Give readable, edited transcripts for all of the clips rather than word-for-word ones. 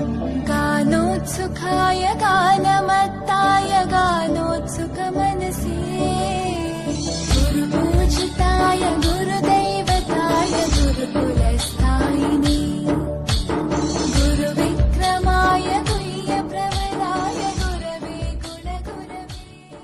गानोत्सुकाय गानमत्ताय गानोत्सुकमनसे गुरुपूजिताय गुरुदैवताय गुरुकुलस्थायिने गुरुविक्रमाय गुह्यप्रवराय गुरवे कुलगुरवे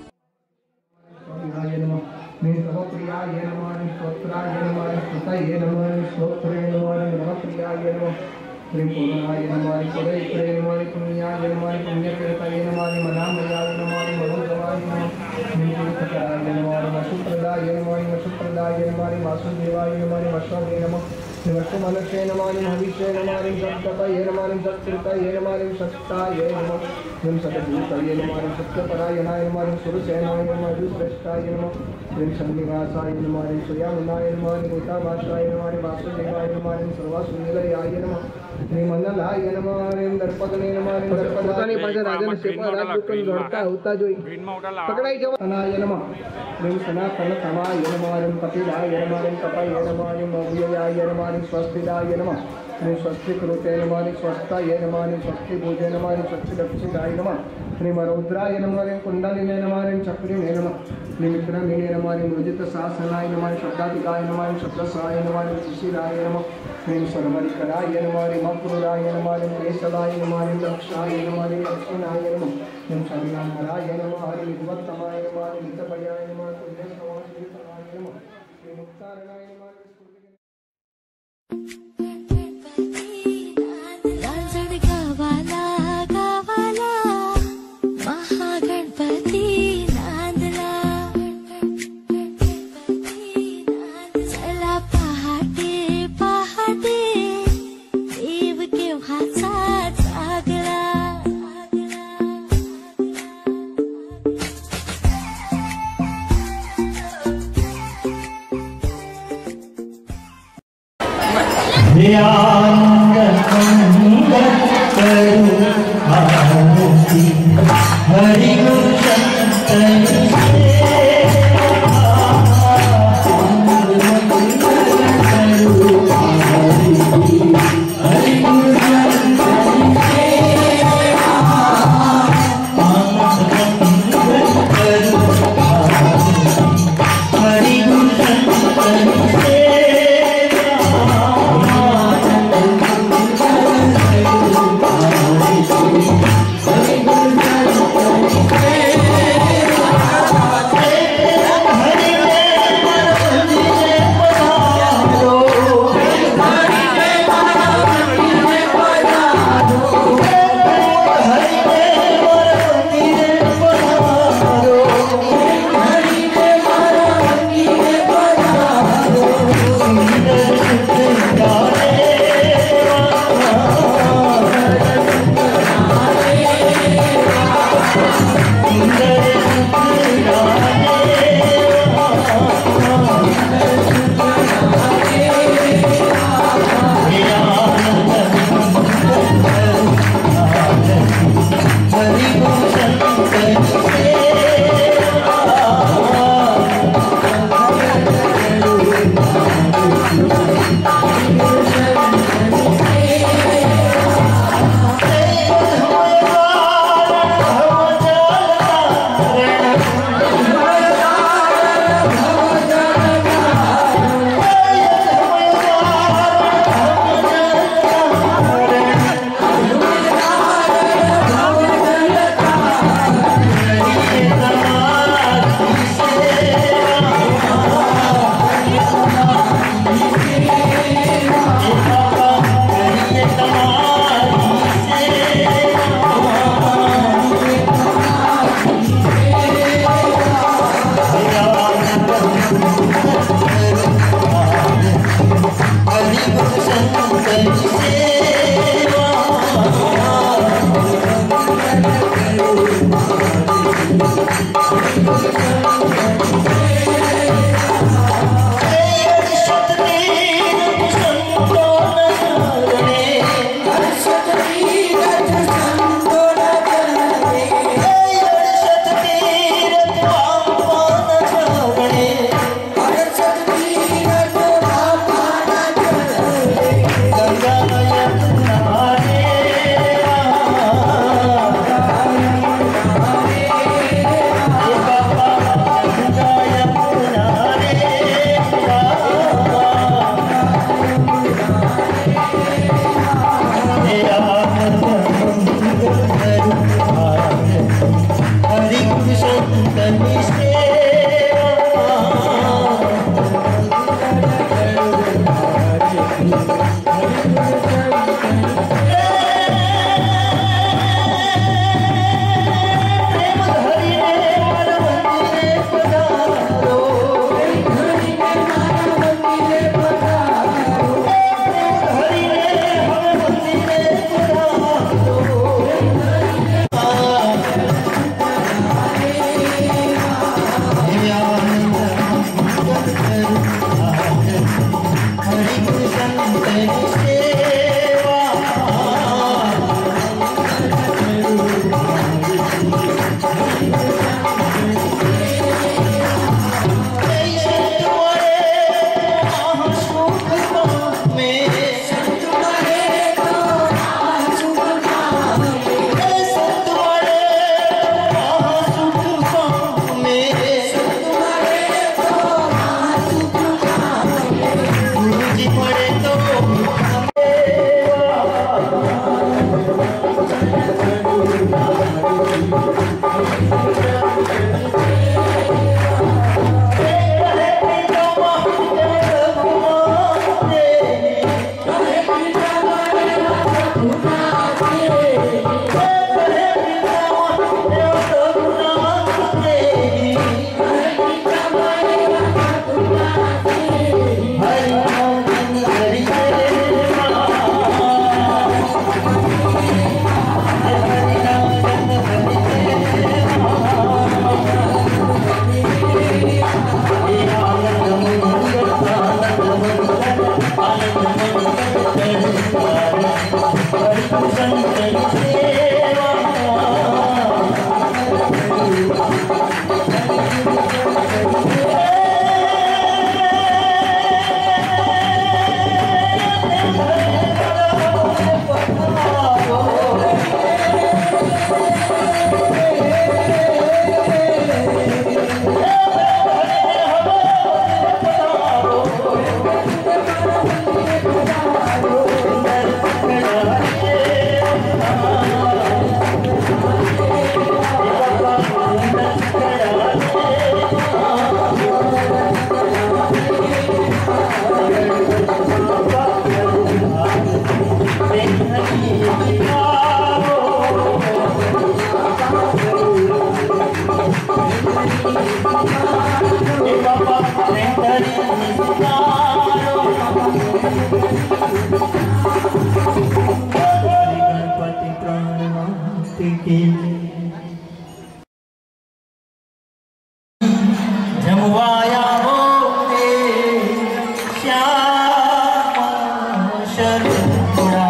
प्रियाय नमः स्तोत्राय नमः स्तुताय नमः स्तोत्रे नमः प्रियाय नमः त्रिपुराय नमः पुरैत्रे नमः पुण्याय नमः पुण्यतीर्थाय नमः मनामयाय नमः मनोजवाय नमः नीतिकराय नमः वसुप्रदाय नमः वसुप्रदाय नमः वासुदेवाय नमः वसवे नमः वसुमनसे नमः हविषे नमः सप्तपय नमः सत्कृताय नमः सत्ताय नमः सतभूताय नमः सत्यपरायणाय नमः सुरसेनाय नमः दुष्टाय नमः संनिवासाय नमः स्वयंनाय नमः निमितावासाय नमः वासुदेवाय नमः सर्वसुनिलयाय नमः मंडलाय नमः दर्पदने नमः दर्पदाने पाछा राजन सेवा राजदूतन दौड़ता होता जो पकड़ाई जवानाय नमः सनातन समाय नमः कपिलाय नमः कपाय नमः मौर्याय नमः स्वस्तिदाय नमः स्वस्तिकृते नमः स्वस्थाय नमः स्वस्ति भोजे नमः स्वस्ति दक्षिणाय नमः मरौद्राय नमः कुंडलिने नमः चक्रिणे नमः निमित्रमिने नमः मृजित शासनाय नमः शब्दाधिकाय नमः शब्दसाय नमः सुशीलाय नमः सर्वरिकराय नमः मक्रूराय नमः केशवाय नमः दक्षाय नमः लक्ष्मणाय नमः शरीरांबराय नमः विद्वत्तमाय नमः मितभयाय नमः तुल्यसमाय नमः मुक्तारणाय नमः हरि गुरु की जमवाया हो श्याम शरणा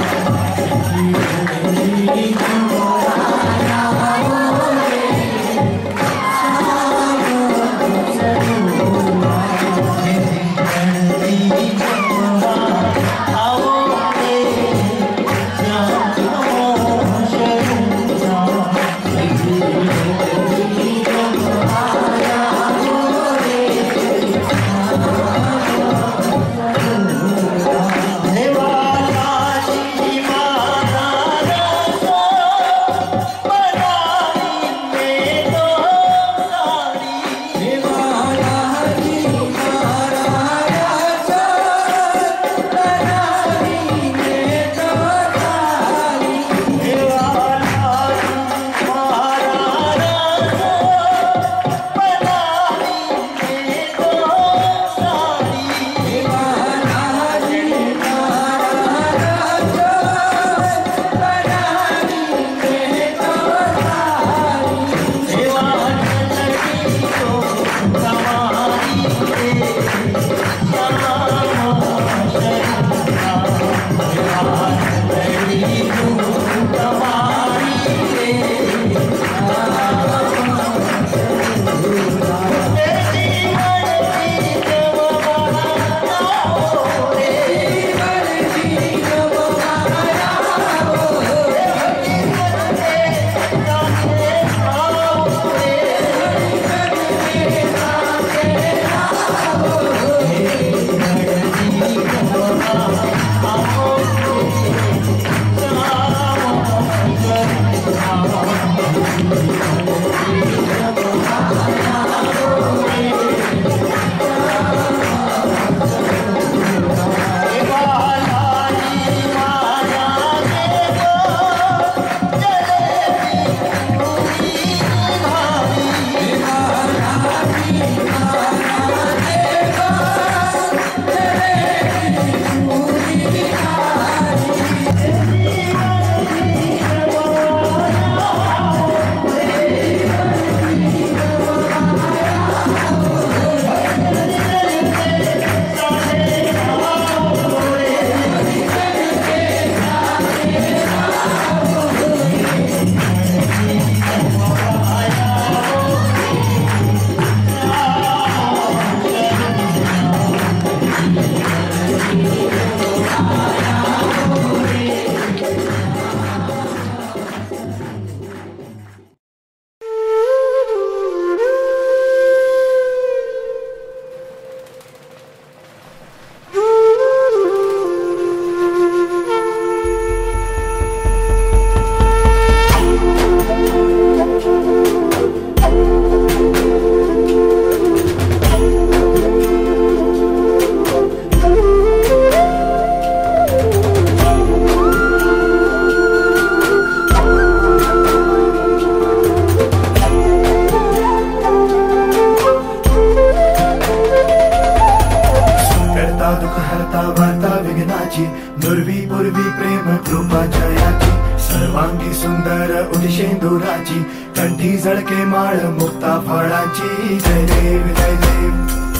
सर्वांगी सुंदर उदिशेंदुराची कंठी झळके माळ मुक्ता फळाची जय देव जय देव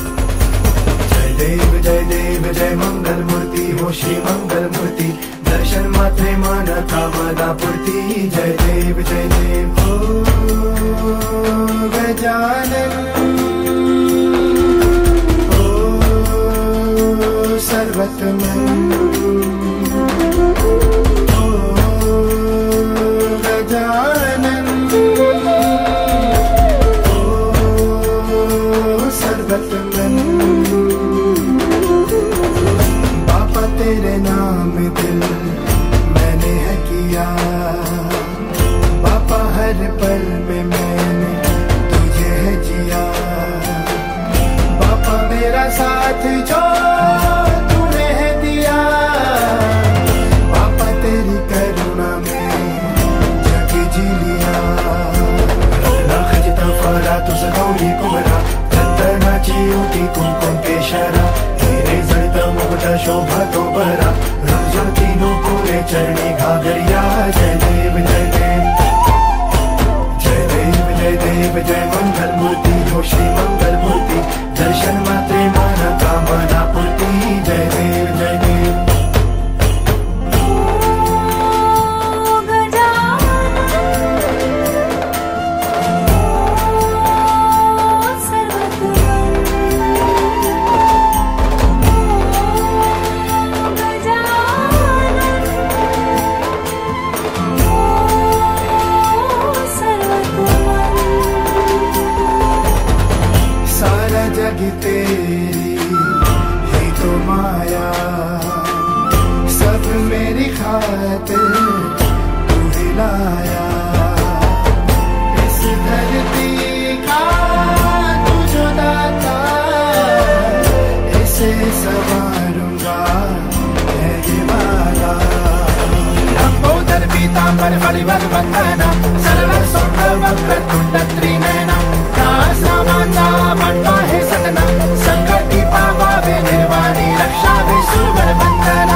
जय देव जय देव जय मंगल मूर्ती हो श्री मंगल मूर्ती दर्शन मात्रे मान कामना पूर्ती जय देव हो गजानन हो सर्वतमन गजानन ओ सर्वतमन बापा तेरे नाम दिल मैंने है किया बापा हर पल में मैंने तुझे है जिया बापा मेरा साथ जो तूने है दिया बापा तेरी करुणा में तुझ गौरी कुमरा चंदनाची उठी कुंकुम केशरा हिरे जळत मुकुट शोभा तो बरा रोज तीनों पुरे चरणी घागरिया जय देव जय देव श्री मंगल मूर्ति दर्शन मात्रे मन कामना पूर्ति जय देव जय देव तेरी ही तो माया सब मेरी खातिर तू ही लाया इस धरती का तू जो दाता इसे संवारूंगा है ये वादा लंबोदर पीतांबर परिवर वंदना सर्व सुख वक्र तुंड त्रिनयना नामाचा मंडा है सतना संकटी पावावे निर्वाणी रक्षावे सुरवर वंदना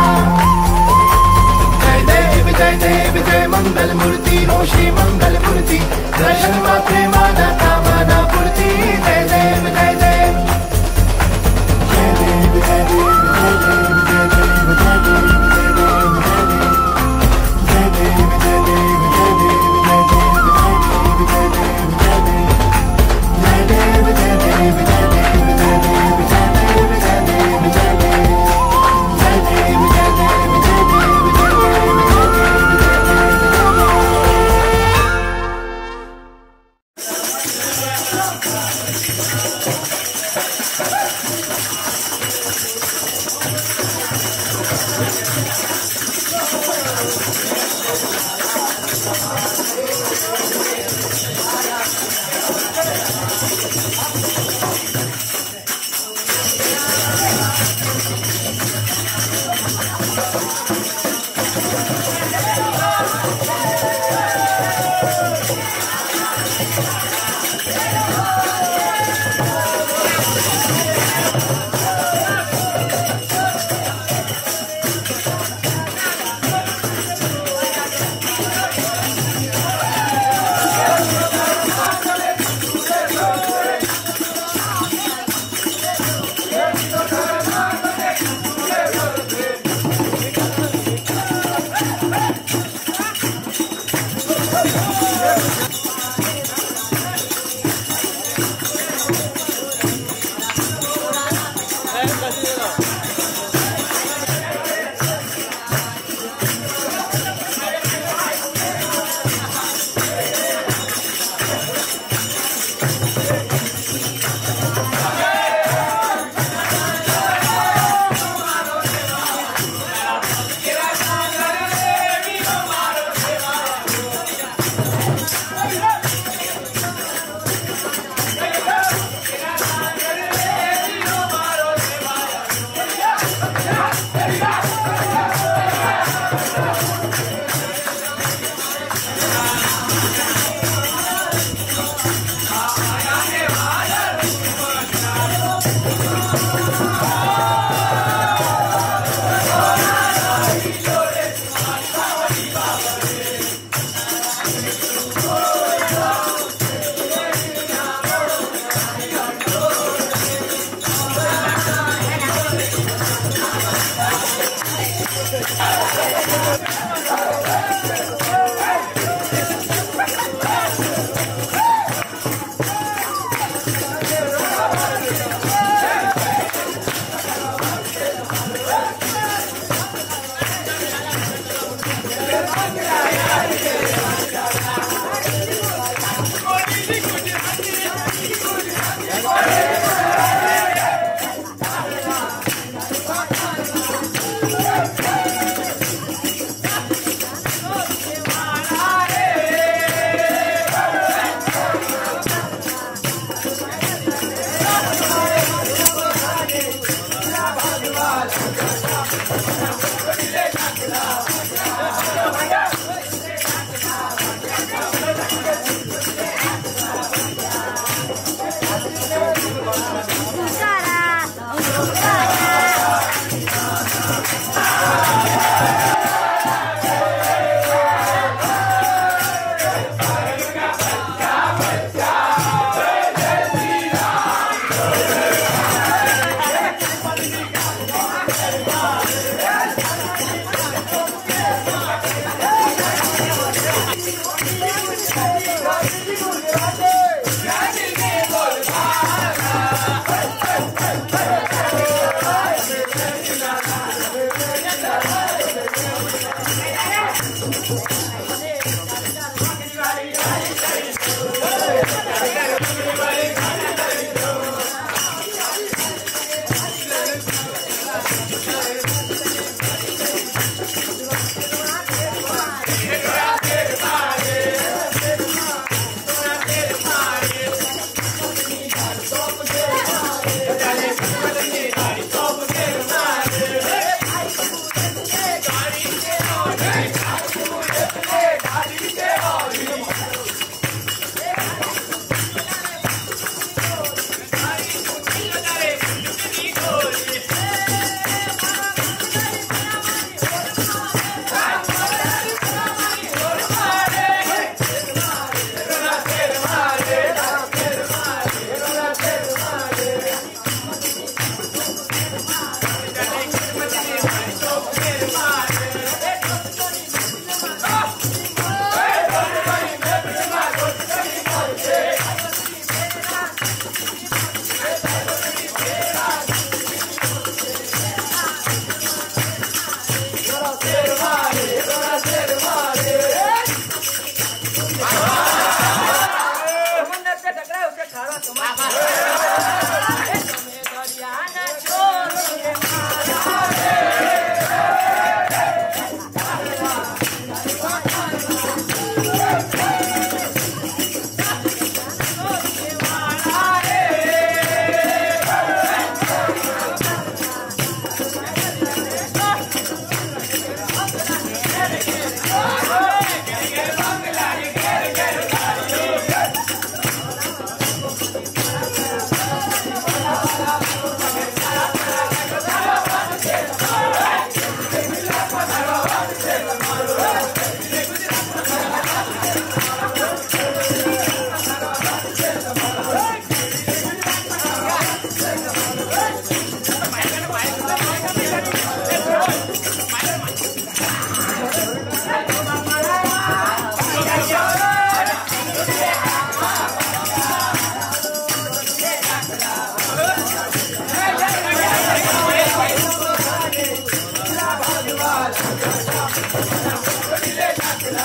जय देव जय मंगल मूर्ति हो श्री मंगल मूर्ति दर्शन मात्रे माना कामना पूर्ति जय देव जय देव जय देव जय देव जय देव जय देव जय देव जय देव जय देव जय देव जय देव जय देव जय देव जय देव जय देव जय देव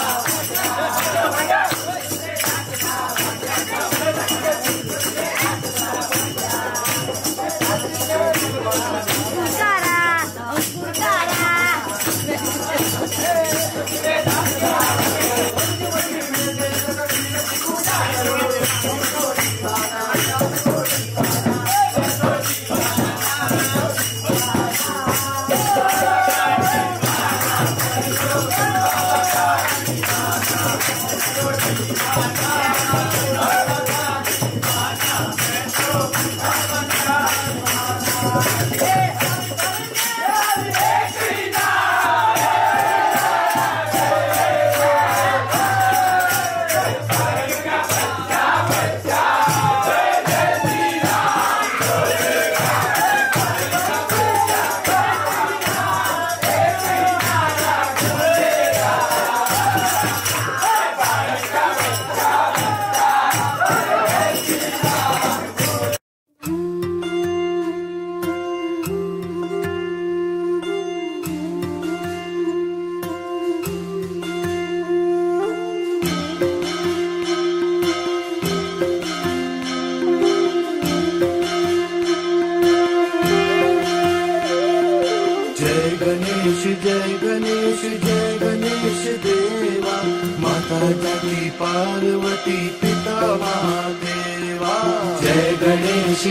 जय गणेश देवा माता जाकी पार्वती पिता महादेवा। जय गणेश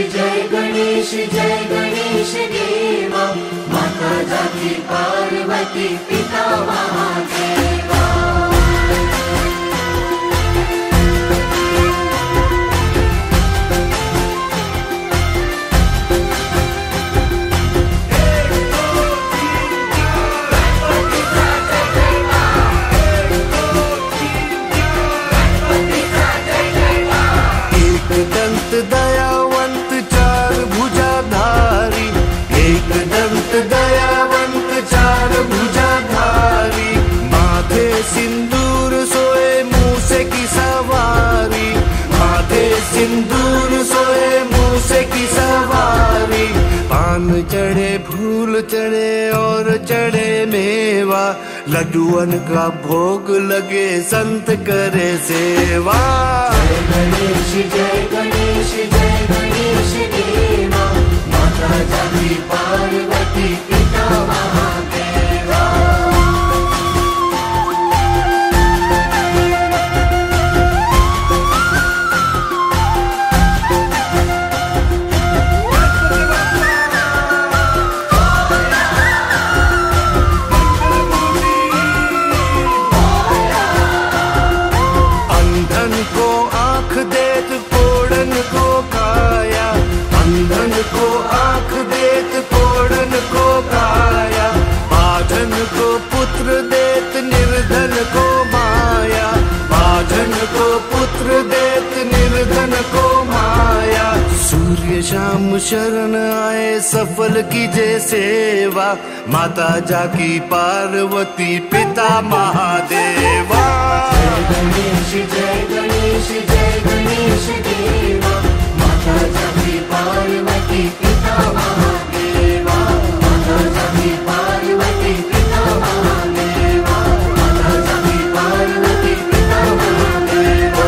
देवा माता जाकी पार्वती पिता महादेवा। दंत दयावंत चार भुजाधारी, एक दंत दयावंत चार भुजाधारी, माथे सिंदूर सोए मूसे की सवारी, माथे सिंदूर सोए मूसे की सवारी। पान चढ़े फूल चढ़े और चढ़े मेवा, लड्डुअन का भोग लगे संत करे सेवा। जय गणेश देवा माता जाकी पार्वती पिता महादेवा। अंधन को आँख देत कोड़न को काया, अंधन को आँख देत कोड़न को काया, बाझन को पुत्र देत निर्धन को माया, बाझन को पुत्र देत निर्धन को माया। सूर्य शाम शरण आए सफल कीजे सेवा, माता जाकी पार्वती पिता महादेवा। जय गणेश देवा माता जाकी पार्वती पिता महादेवा। माता जाकी पार्वती पिता महादेवा। माता जाकी पार्वती पिता महादेवा।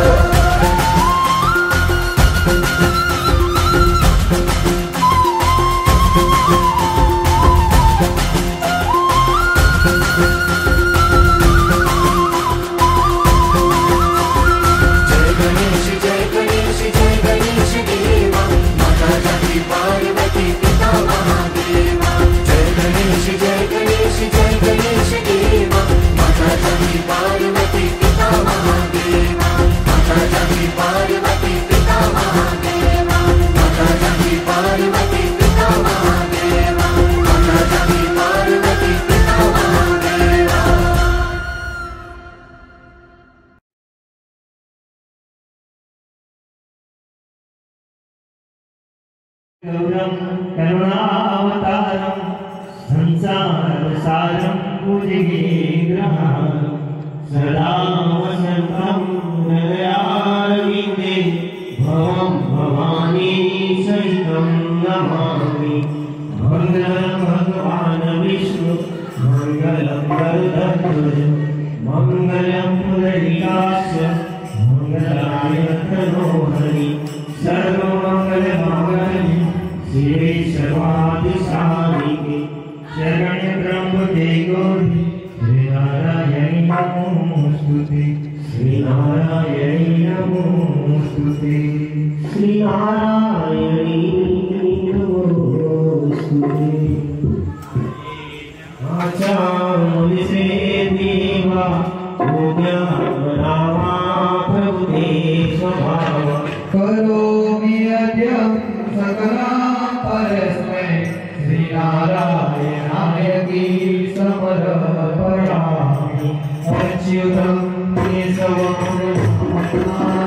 करुणावतारं संसारसारं भुजगेन्द्रहारं सदा वसन्तं हृदयारविन्दे भवं भवानी सहितं नमामि। मङ्गलं भगवान् विष्णु मङ्गलं गरुडध्वज मङ्गलं मनोहरि सर्वमंगलमांगल्ये शिवे सर्वाधिसाधिके शरण्य त्र्यंबके गौरी श्री नारायणी नमोस्तुते श्री नारायणी नमोस्तुते श्री नारायणी नमोस्तुते आचार्य से देवा रामा प्रभु स्वभाव करोमि अद्य सकला परस्मै श्री नारायणाय समर्पयामि अच्युतं केशवं